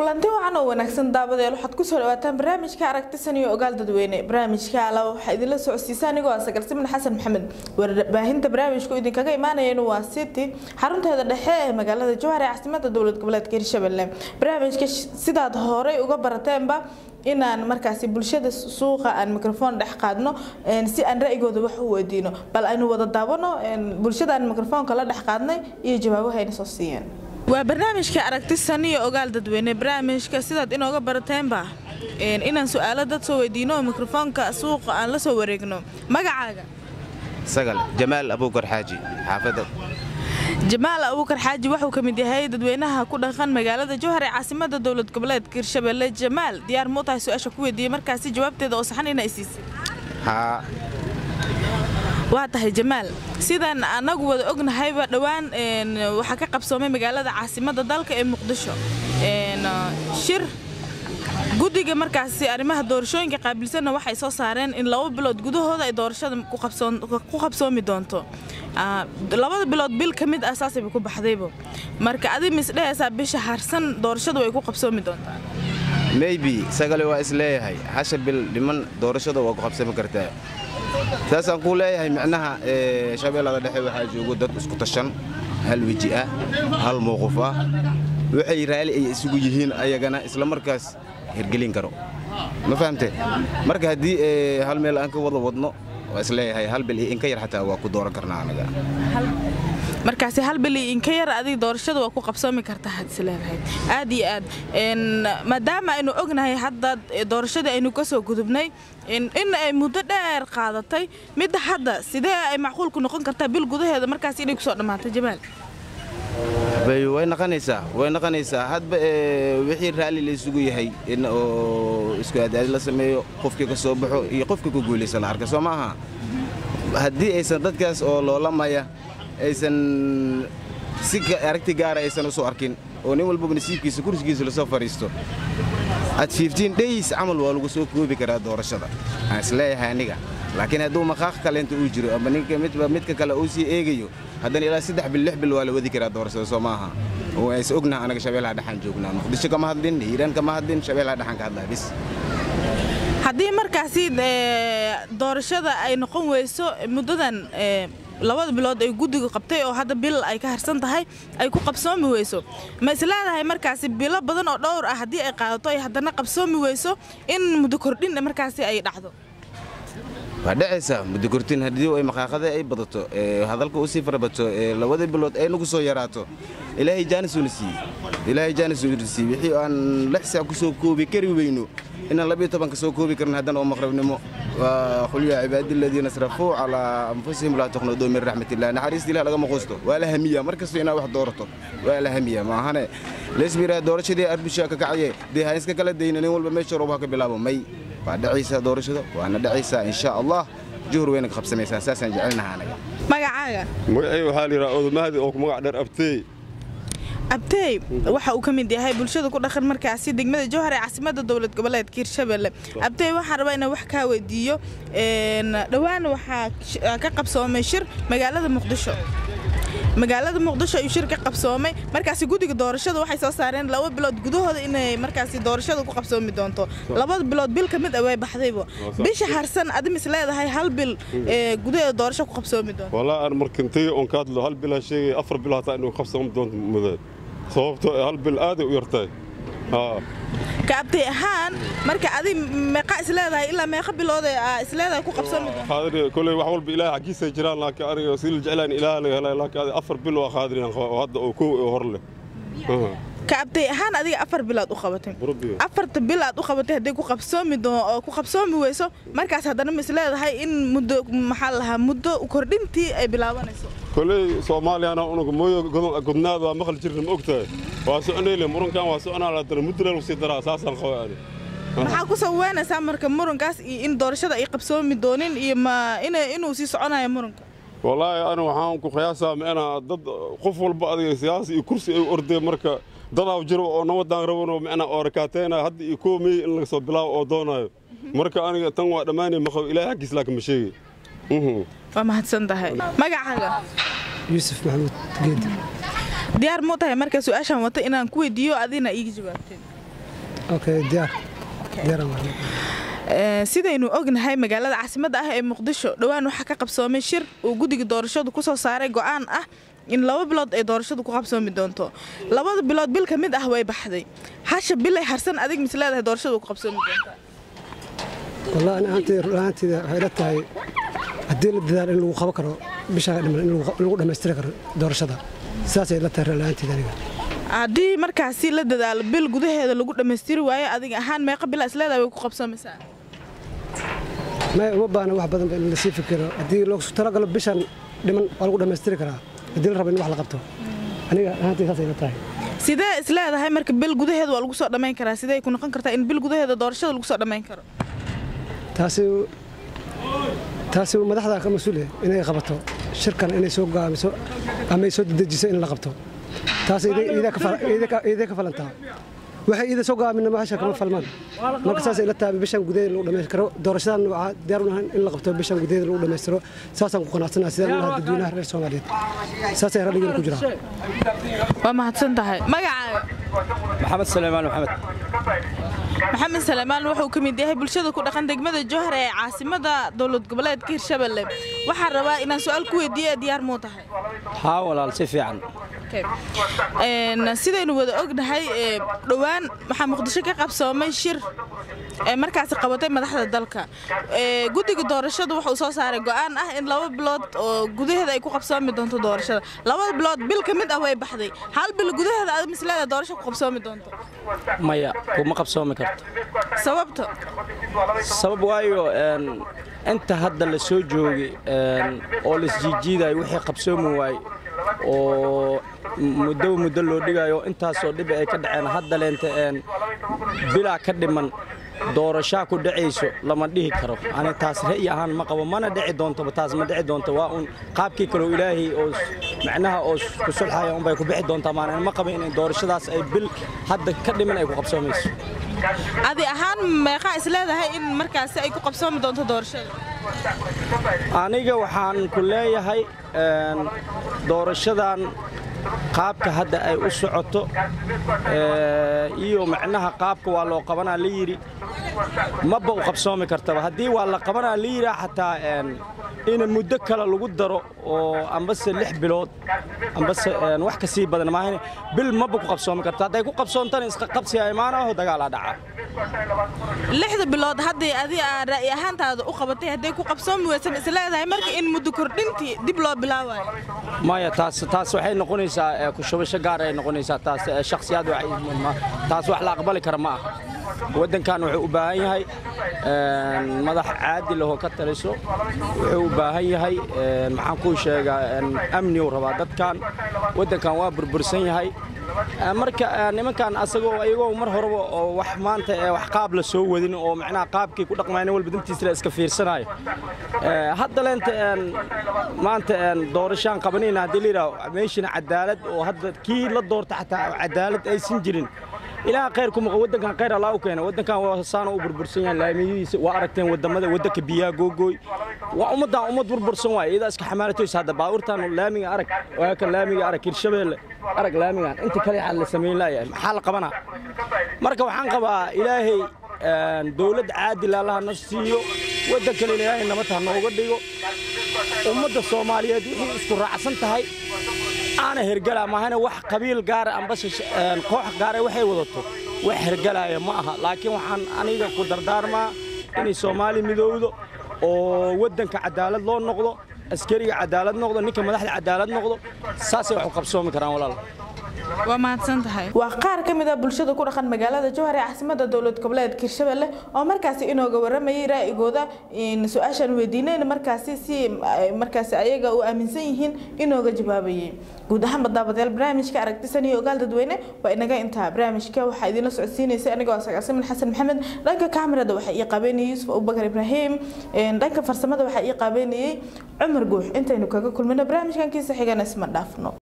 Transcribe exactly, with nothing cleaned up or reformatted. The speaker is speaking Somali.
kulanti waxaan oo wanaagsan daabadeel waxaad ku soo dhawaataan barnaamijka aragtisan iyo ogaal dadweyne barnaamijka ala waxa idin la socodsiisaa anigoo Sagalsimin Xasan Maxamed warbaahinta barnaamijku idin kaga imaanayeen waa City xarunteeda dhexe ee magaalada Jowhar ee caasimadda dawlad goboleedka Hirshabelle barnaamijka sidaad hore uga barateenba inaan markaasi bulshada suuqa aan mikrofon dhex qaadno si aan ra'yigooda wax u weydiino bal aynu wada daawano bulshada aan mikrofoonka la dhex qaadnay iyo jawaabaha ay soo siiyeen waa barnaamijka aragtisan iyo ogaal dadweyne barnaamijka sidaad inooga barateenba inaan su'aalo dad soo weydiino mikrofoonka suuqa aan la soo wareegno magacaaga sagal jamaal abuukar xaaji xaafadda jamaal abuukar xaaji wuxuu kamid yahay dadweynaha ku dhaqan magaalada Jowhar ee caasimadda dawlad goboleedka Hirshabelle jamaal diyaar mu tahay su'aasha ku weydiiyay markaasi jawaabteeda oo saxan inay siisay ha waa tahay jamaal sidaan anagu wada ognahay ba dhawaan een waxa ka qabsoomay magaalada caasimadda dalka ee Muqdisho een shir gudiga markaasi arrimaha doorashooyinka qaabilsan waxay soo saareen in laba bilood gudahooda ay doorashada ku qabsoon ku qabsoomi doonto labada bilood bil kamid asaasay ku baxdaybo marka adii misdheeysa bisha harsan doorashadu way ku qabsoomi doontaa maybe sagale waa isleeyahay hasha bil dhiman doorashada waa ku qabsami kartaa taasaan ku leeyahay macnaha ee shabeellada dhexe waxa joogo dad isku tashan hal wiji ah hal mowqif ah waxay raali ay isugu yihiin ayagana isla markaas hirgelin karo ma fahamtay marka hadii hal meel aan ka wada wadno waa isleeyahay hal bil in ka yar xataa waa ku dooran karnaa anaga markaasi hal bil in ka yar adii doorashada waa ku qabsoomi kartaa had isleeyahay aad iyo aad in maadaama aynu ognahay hadda doorashada aynu ka soo gudubnay in in ay muddo dheer qaadatay mid hadda sidee ay macquul ku noqon kartaa bil gudaheeda markaasi inay ku soo dhamaatay jamaal bay way naqanaysaa way naqanaysaa hadba wixii raali la isugu yahay in oo isku aadaad la sameeyo qofkii ka soo baxo iyo qofkii ku guuleysan arka soo maaha hadii aysan dadkaas oo loolamaya aysan si aragti gaar ah aysan soo arkin oo nin walba nasiibkiisa kursigiisa la soo fariisto at fifteen days amal waa lagu soo koobi karaa doorashada aan isleeyahay aniga laakiin hadduu maqaaq kale inta uu jiro ama ninka midba midka kale uu sii eegayo haddana ilaa saddex bil lix bil waa la wadi karaa doorashada soo maaha oo ay ognahay anaga Shabeellaha dhaxan joognaa Muqdisho kama hadlin Hiiraan kama hadlin Shabeellaha dhaxan ka hadlaa bis haddii markaasi doorashada ay noqon weyso muddadan labada bilood ay gudiga qabtay oo hadda bil ay ka harsan tahay ay ku qabsoomi weyso ma islaadahay markaasi bilo badan oo dhowr ah hadii ay qaadato ay haddana qabsoomi weyso in muddo kordhin markaasi ay dhacdo wadacaysa muddo kordhin hadii ay maqaaqada ay badato ee hadalka uu si farabato ee labada bilood ay nagu soo yaraato ilaahay jaanis uu nasiib ilaahay jaanis uu nasiib wixii aan lixsa ku soo koobi kari weyno in laba iyo toban ka soo koobi karna haddana oo maqrabnimo waa khul ya ibadi alladina asrafu ala anfusihim la taqnadu min rahmatillah naxariis ilaahay laga maqoosto waa la hamiya markaas inaa wax doorato waa la hamiya ma ahane leesbira doorashadii arbisha ka kacay deehaan iska kala deynay walba meesha rooba ka bilaabo may بعد عيسى دورشده وأنا دعيسى إن شاء الله جهر وينك خبص ميسا أساسا جعلنا هنا مقعاقا أيوة حالي رأوذ مهدي أوك مقعدر أبتي أبتي waxa uu kamid yahay bulshada ku dhaqan markaasi degmada Jowhar ee caasimadda dawlad goboleedka Hirshabelle abtay waxa rabaa inaan wax ka weydiiyo een dhawaan waxa ka qabsoomay shir magaalada Muqdisho magaalada Muqdisho ay shir ka qabsoomay markaasi gudiga doorashada waxay soo saareen laba bilood gudahooda inay markaasi doorashada ku qabsoomi doonto laba bilood bil kamid ah way baxdaybo bisha harsan adim isleedahay hal bil ee gudaheeda doorasho ku qabsoomi doonto والله أنا مركنتي أنكاد له هل بلا شيء أفر بلا تاني وخمسة دون مدد صوبته هل بالآدي ويرتاي ها كابتي هان مركا أدي مقا إسلاده إلا ما يخبي له إسلاده كو قبسون هذا كل واحد بإله عجيز جيران لك أري وسيل الجعلان إله لك هذا أفر بلو خادرين وهذا وكو وهرله كابتي هان أدي أفر بلاد أخواتهم أفر بلاد أخواتهم هدي كو قبسون دو كو قبسون ويسو مركز هذا نمسلاده هاي إن مدة محلها مدة وكردينتي أي بلاوانيسو كل صومالي أنا أنا موي قدنا ذا مخل جرم أكتر واسعني لي مرن كان واسعنا على ترى مدة لو سيدرا أساسا خواني maxaa ku saweynaysaa marka murankaas in doorashada ay qabsoomi dooneen iyo ma in inuu si soconayo muranka والله أنا وحام كخياسة أنا ضد قفل بعض سياسي كرسي أردي مركا ضد وجرو أو نوع دانغرونو معنا أوركاتينا هاد يكومي اللي صوب بلا أو دونا مركا أنا تنوع دماني مخو إلى حكيس لك مشي اها وما هتسندها مقعاقا يوسف محمود قدر ديار موتها مركا سؤاشا وطا إنان كوي ديو أدينا إيجي جوابتين okay diyaar diyaar ma sidaynu ognahay magaalada caasimadda ah ee Muqdisho dhawaan waxa ka qabsoomay shir uu guddiga doorashadu ku soo saaray go'aan ah in laba bilood ay doorashadu ku qabsoomi doonto labada bilood bil ka mid ah way baxday hasha bilay harsan adig misleedahay doorashadu ku qabsoomi doonto والله أنا أنت رأيتي حيرتها الدين الدار اللي هو خبكره بشهر اللي هو لما يستركر دور شذا ساسي لا ترى لا أنت ذلك عادي مركزي لا دال بيل جوده هذا اللي قد مستير ويا أديك أهان ما يقبل أسلاده ويقبض مساء ما هو بأنا واحد بدن اللي سيف فكره الدين لو ترى قلب بشهر لما قالوا قد مستركره الدين ربنا واحد لقبته أنا أنت ساسي لا ترى سيدا أسلاده هاي مركب بيل جوده هذا والقو صار دمين كرا سيدا يكون قنكرته إن بيل جوده هذا دور شذا والقو صار دمين كرا taasi taasi madaxda ka mas'uuliyay inay qabato shirkan inay soo gaamiso ama ay soo dejiso in la qabto taasi ida ka ida ka falanta waxa ida soo gaamin ma hasha kama falmaan marka saas ila taabay bishan gudaheeda lagu dhameystiro doorashadan waxa diyaar u nahay in la qabto bishan gudaheeda lagu dhameystiro saasan ku qanacsanahay sida la dadweynaha reer Soomaaliyeed saas ay radiga ku jiraan waa mahadsan tahay magacaaga maxamed Suleymaan maxamed maxamed Suleymaan wuxuu ka mid yahay bulshada ku dhaqan degmada Jowhar ee caasimada dawlad goboleedka Hirshabelle waxa rabaa inaan su'aal ku weydiiyo diyaar moo tahay haa walaal si fiican een sidaynu wada ognahay dhawaan waxa Muqdisho ka qabsoomay shir ee markaas qabatay madaxda dalka ee guddiga doorashadu wuxuu soo saaray go'aan ah in laba bilood oo gudaheeda ay ku qabsoomi doonto doorashada laba bilood bil ka mid ah way baxday hal bil gudaheeda aad mislaada doorasho ku qabsoomi doonto maya kuma qabsoomi karto sababta sabab waayo een inta hadda la soo joogay een oo la jijiiday wixii qabsoomi waay oo muddo muddo loo dhigayo intaas oo dhib ay ka dhaceen hadda leenta een bila ka dhiman doorasho ku dhacayso lama dhihi karo ani taas ra'yi ahaan ma qabo mana dhici doonto taas ma dhici doonto waa un qaabkii kale ilaahay oo macnaha oo ku sulxaya un bay ku bixi doontaa maana ma qabo in doorashadaas ay bil hadda ka dhiman ay ku qabsoomayso adi ahaan meeqa isleedahay in markaas ay ku qabsoomi doonto doorashada aniga waxaan ku leeyahay een doorashadan qaabka hadda ay u socoto ee iyo macnaha qaabka waa loo qabanaa la yiri ma ba u qabsoomi kartaba hadii waa la qabanaa la yiri xataa een in muddo kale lagu daro oo ambase lix bilood ambase een wax ka sii badan ma ahayn bil ma ba ku qabsoomi kartaa haday ku qabsoontaan isqa qabsi ay maanaho dagaal dhaca lixda bilood hadii adi ra'yi ahaantaada u qabatay haday ku qabsoomi weysan isleedahay marka in muddo kordhintii dib loo bilaabayo maya taas taas waxay noqonaysaa ku shubasho gaar ay noqonaysaa taas shakhsiyaad waxay taas wax la aqbali kara ma aha wadankan wuxuu u baahan yahay een madax caadil ah oo ka taliso wuxuu u baahan yahay een maxaan ku sheegaa amni oo raba dadkan wadankan waa burbursan yahay marka nimankan asagoo ayagoo mar horeba oo wax maanta wax qaab la soo wadin oo macnaha qaabkii ku dhaqmayna walba dantiisa la iska fiirsanayo ee hadda leenta maanta doorashaan qabanayna hadii liira meeshina cadaalad oo hadda kii la doorta xataa cadaalad aysan jirin ilaa qeyrkum wadankan qeyr Allah u keenay wadankan waa saan u burbursan yahay laamiyihiisa waa aragteen wadamada wadanka biyaa googooy waa umada umad burbursan waay ida iska xamaalataysa hadda baawurtan laamiga arag waa ka laamiga arag Hirshabelle arag laamigan inta kale xal la sameeyay laayahay maxaa la qabanaa marka waxaan qabaa ilaahay dawlad caadil ah la siiyo wadanka ilaahay nabad nooga dhigo umada Soomaaliyeed wixii isku raacsan tahay أنا هرجلا ما هنا واحد قبيل جار أم بس قوح جار وحي وضته وحرجلا يا معها لكن وحن أنا إذا قدر دار ما إني سومالي مدوده وودن كعدالة لون نقضه عسكري عدالة نقضه نك مدح عدالة نقضه ساسي وحقب سومي كرام ولا وما تسنتهاي وقار كمدا بلشده ku dhaqan magaalada Jowhar ee caasimada dawlad goboleedka Hirshabelle oo markaasi inoo gawaramay raa'igooda in su'aashan weydiinayna markaasi si markaasi ayaga u aaminsan yihiin inoo ga jawaabayay guud ahaan badabadeel barnaamijka aragtisan iyo ogaal dadweyne waa inaga inta barnaamijka waxa idin la socodsiinaysa aniga waa Sagaasim Xasan Maxamed dhanka kaamirada waxa ii qabeynay Yusuf Abubakar Ibrahim dhanka farsamada waxa ii qabeynay Umar Guux intaynu kaga kulmina barnaamijkan kiisa xigana isma dhaafno